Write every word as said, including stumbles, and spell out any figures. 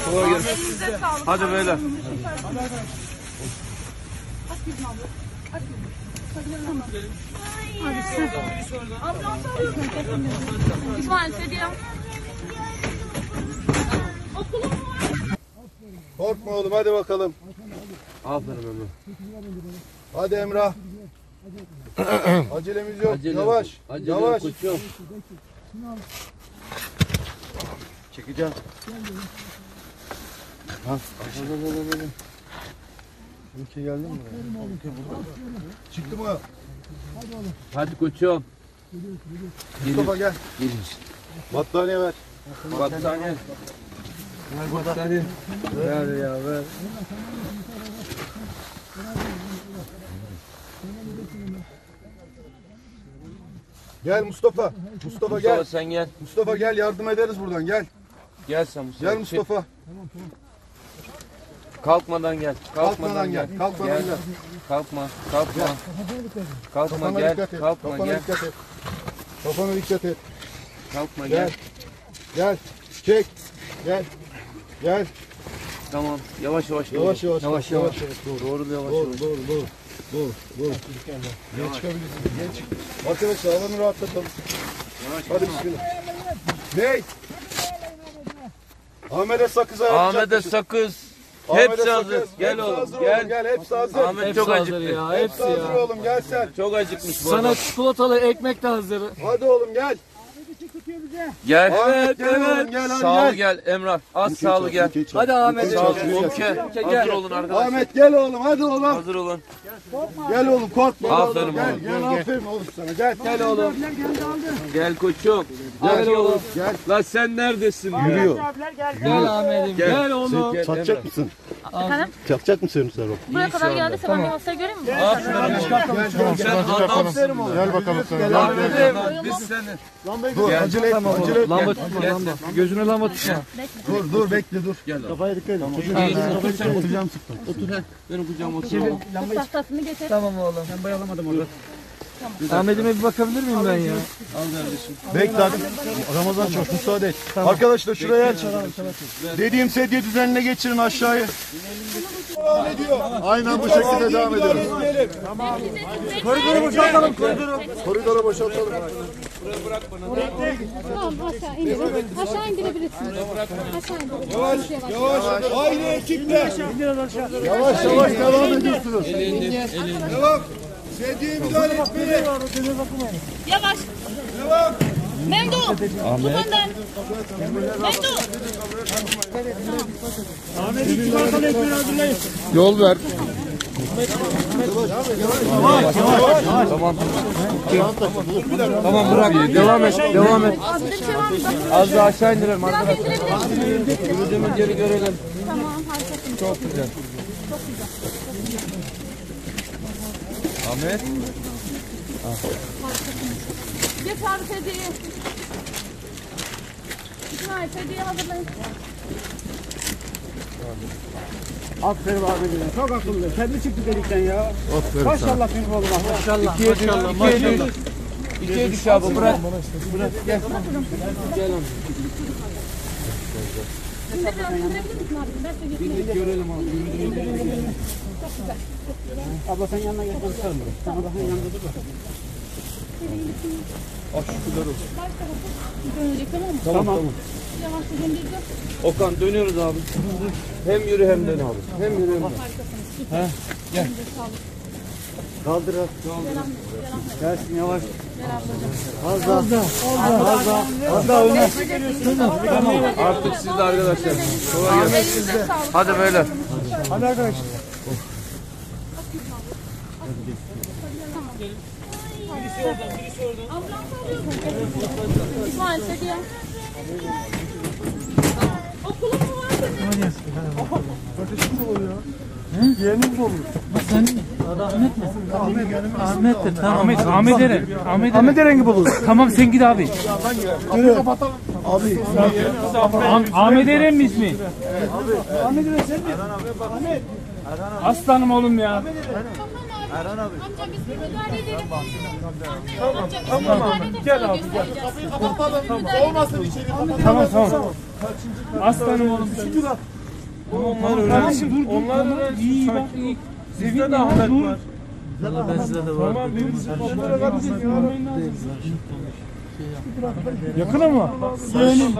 Kolay gelsin. Hadi beyler. İsmail Sediye. Korkma oğlum, hadi bakalım. Aferin Emrah. Hadi Emrah. Acelemiz yok. Acele yavaş. yok. Acele yavaş. yok, koçum. Çekeceğim. Ha. Ülke geldi mi? Çıktı mı? Hadi koçum. Mustafa gel. Gelin. Battaniye ver. Battaniye. Battaniye. Ver ya ver. Gel Mustafa. Mustafa gel. Mustafa sen gel. Mustafa gel, yardım ederiz buradan, gel. Gel sen Mustafa. Gel Mustafa. Kalkmadan gel. Kalkmadan gel. Kalkmadan gel. Kalkma. Kalkma. Kalkma Kafana gel. dikkat et. Kalkma Kafana gel. dikkat et. Kafana dikkat et. Kalkma Gel. gel. Gel. Çek. Gel. Gel. Tamam. Yavaş yavaş. Yavaş yavaş. Yavaş yavaş. Doğru yavaş Doğru, yavaş. doğru, doğru. Doğru, doğru. Geç çıkabilirsin. Geç. Arkadaşlar alanı rahatlatalım. Hadi bismillah. Ney? Ahmet'e sakız ayarlayacakmışız. Ahmet'e sakız. Ahmet'e Hepsi sakız. hazır. Gel Hepsi oğlum. hazır Gel. oğlum, Gel. Hepsi hazır. Ahmet çok acıktı. Ya, Hepsi hepsi hazır ya. oğlum. Gel sen. Çok acıkmış bu Sana adam. çikolatalı ekmek de hazır. Hadi oğlum gel. Gel. Ahmet gel oğlum. Gel hadi Sağlı gel. gel Emrah. Az sağlı gel. Hadi Ahmet. Sağ ol. Okey. Hazır olun arkadaşlar. Ahmet gel oğlum. Hadi oğlum. Hazır olun. Gel oğlum, korkma. Aferin Gel. oğlum. Gel. Aferin oğlum sana. Gel. Gel oğlum. Gel koçum. Gel oğlum. Gel. Gel. Lan sen neredesin? Yürüyor. Gel Ahmet'im. Gel. Gel oğlum. Gel, Satacak Emrah. mısın? Efendim? Satacak mısın sen o? Buraya kadar geldiyse ben bir hastayı göreyim mi? Sen adamsın. Gel bakalım sen. Ahmet'im biz seni. Dur, acele etme, acele etme. Lamba tutma lamba. Gözüne lamba tutma. Dur, dur, bekle, dur. Gel. Kafaya dikkat et. İyi, otur sen otur. Oturacağım sıktım. Otur he. Benim kucağıma otur. Tıp tahtasını getir. Tamam oğlum. Ben bayalamadım orada. Ahmet'ime bir bakabilir miyim ben ya? Al kardeşim. Bekle hadi. Ramazan çok müsaade et. Arkadaşlar şuraya aç. Dediğim sedye düzenine geçirin aşağıya. Devam ediyor. Aynen bu şekilde devam ediyoruz. Koridoru boşaltalım. Koridoru. Koridoru boşaltalım. Tamam aşağı indirebilirsin. Aşağı indirebilirsin. Aşağı indirebilirsin. Yavaş, yavaş. Aynı ekiple. Yavaş, yavaş devam ediyorsunuz. Devam. Sedyeye müdahale etmeyin. Yavaş. Devam. Memdu. Tut önden. Memdu. Yol ver. Tamam bırak. Devam et. Devam et. Az bir şey var mı? Az daha aşağı indirelim Biraz arkadaşlar. indirebilirsin. Yürüdüğümüz yeri görelim. Tamam harikasın. Çok güzel. Ahmet. Geç abi sedyeyi. İsmail sedyeyi hazırlayın. Aferin abicim. Çok akıllı. Kendi çıktı delikten ya. Aferin Maşallah benim oğluma. Maşallah. İkiye düş. İkiye düş. İkiye düş abi bırak. Bırak gel. Gel oğlum. Şimdi biraz indirebilir misin abi? Ben size getireyim. Görelim abi. Abla sen yanına gel. Konuşalım buraya. Sen ablanın yanında dur bak. Dönecek tamam mı? Tamam tamam. Yavaşça göndereceğim. Okan dönüyoruz abi. Hem yürü hem dön abi. Hem yürü hem dön. He. Gel. Kaldır. Gelsin yavaş. Az daha. Az daha. Az daha. Az daha öne. Tamam. Artık siz de arkadaşlar. Kolay gelsin. Elinize sağlık. Hadi beyler. Hadi arkadaşlar. İsmail sedye. Okulun mu var senin? Kardeşim mi oluyor? He? Yeğenim mi olur? Sen Ahmet mi? Ahmet. Ahmet'tir tamam. Ahmet, Ahmet Eren. Ahmet Ahmet Erengi bulur. Tamam sen git abi. Kapıyı kapatalım. Abi. Ahmet Eren mi ismi? Ahmet Eren sen mi? Ahmet. Aslanım oğlum ya. Erhan abi. Amca biz bir müdahale edelim. Tamam. Tamam abi. Gel abi gel. Kapıyı kapatalım. Olmasın içeri. Tamam tamam. Aslanım oğlum. Şükür. Onlar öğrensin. Onlar öğrensin. Sanki sizde de Ahmet var. Ben size de var. Tamam birisi onlara kadar yormayın lazım. Yakın ama. Yeğenim.